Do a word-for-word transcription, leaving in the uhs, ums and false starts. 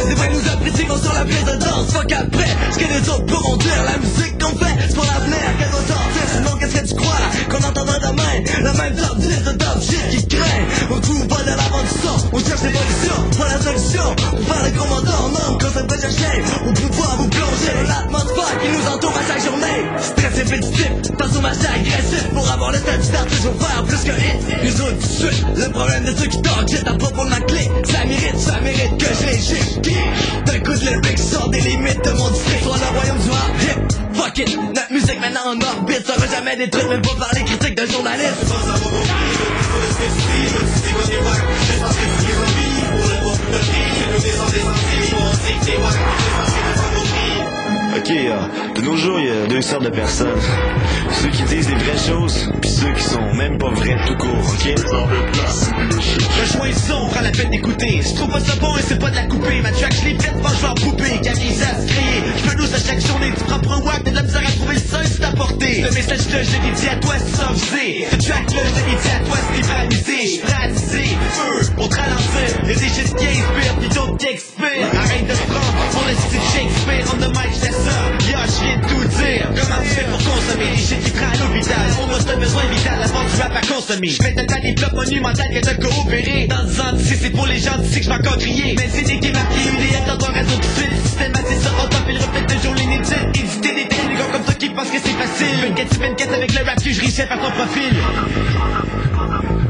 Ils devraient nous apprécier quand sur la piste de danse. Fuck après, ce que les autres pourront dire. La musique qu'on fait, c'est pour l'avenir qu'elle va sortir. Sinon qu'est-ce que tu crois qu'on entendra demain? Le même top dix de top shit qui craint. On trouve pas de l'avant du son, on cherche l'évolution, pas la solution. On parle de gros mentors, non, qu'on s'aime pas chercher. On pouvoir vous plonger dans l'atmosphère qui nous entoure à chaque journée. Stress répétitif, passe au match agressif. Pour avoir le statut d'artiste, faut faire plus que hit. Nous autres tout de suite, le problème de ceux qui talk shit à propos de ma clé. Ça mérite, ça mérite que je les juge. D'un coup de lyrics sort des limites de mon district. Soit le royaume du rap hip. Fuck it, notre musique maintenant en orbite. Sera jamais détruite, même pas par les critiques d'un journaliste. Ok, euh, de nos jours, il y a deux sortes de personnes. Ceux qui disent des vraies choses, puis ceux qui sont même pas vrais tout court, ok? Rejoins le son, prends la peine d'écouter. Je trouve pas ça bon et c'est pas de la couper. Ma track je l'ai faite, moi je vais en poupée. Gagne ça à se créer, je me lose à chaque journée. Tu prends pour un wack, t'as de la misère à trouver le sens c'est apporté. Le message là, je l'ai dit à toi, c'est sans viser. Ce track là, je l'ai dit à toi, c'est banalisé. J'suis pratisé, feu, pour te ralentir. Y'a des shit qui inspirent, pis d'autres qui expirent. Arrête de te prendre pour le style Shakespeare. On the mic, j't'ai ça, yo, j'viens de tout dire. Comment tu fais pour consommer les shit qui prend à l'hôpital? On va se besoin vital avant du rap à consommer. J'fais de ta des blocs monumentales que de coopérer. Dans dix ans d'ici, c'est pour les gens d'ici que j'vais encore crier. Mais c'est des qui marquent U D F dans ton réseau tout de suite. Systématique sur on top et le reflet de jour l'inédite. Éditer des tels, les gars comme toi qui pensent que c'est facile. vingt-quatre sur vingt-quatre avec le rap que je réussis à faire ton profil.